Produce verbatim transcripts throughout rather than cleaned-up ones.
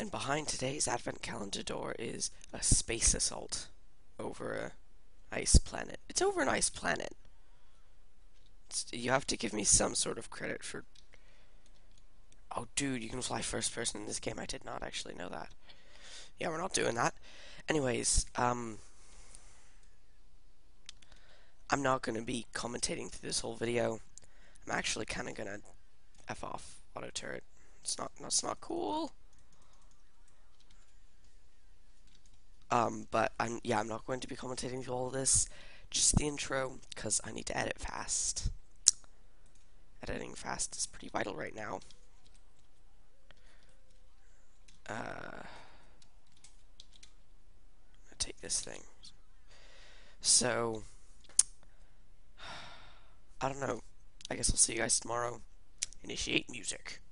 And behind today's advent calendar door is a space assault over a ice planet. It's over an ice planet. It's, you have to give me some sort of credit for... Oh, dude, you can fly first person in this game. I did not actually know that. Yeah, we're not doing that. Anyways, um... I'm not going to be commentating through this whole video. I'm actually kind of going to F off auto turret. It's not, that's not cool. Um, but I'm, yeah, I'm not going to be commentating through all of this. Just the intro, because I need to edit fast. Editing fast is pretty vital right now. Uh, I'll take this thing. So, I don't know. I guess I'll see you guys tomorrow. Initiate music.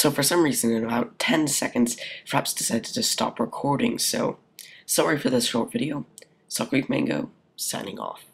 So for some reason, in about ten seconds, Fraps decided to stop recording, so sorry for this short video. Salt Creek Mango, signing off.